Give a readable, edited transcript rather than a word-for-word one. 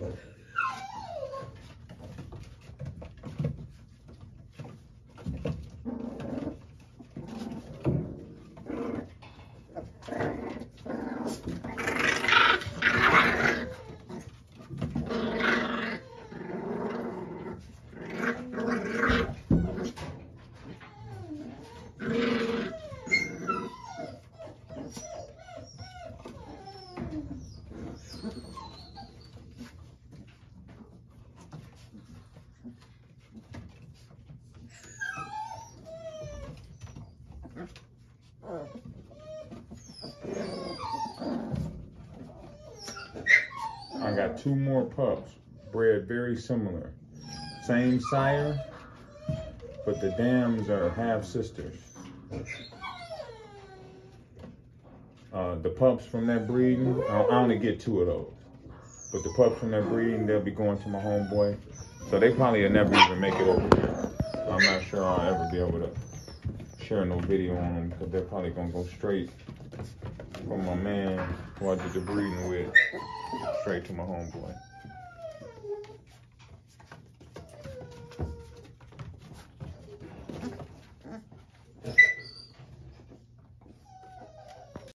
I got 2 more pups, bred very similar. Same sire, but the dams are half sisters. The pups from that breeding, I only get 2 of those. But the pups from that breeding, they'll be going to my homeboy. So they probably will never even make it over there. I'm not sure I'll ever be able to share no video on them because they're probably gonna go straight from my man who I did the breeding with, straight to my homeboy.